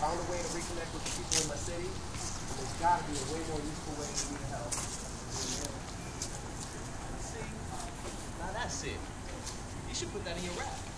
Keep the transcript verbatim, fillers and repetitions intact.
found a way to reconnect with the people in my city. And there's got to be a way more useful way for me to help. See? Now that's it. You should put that in your rap.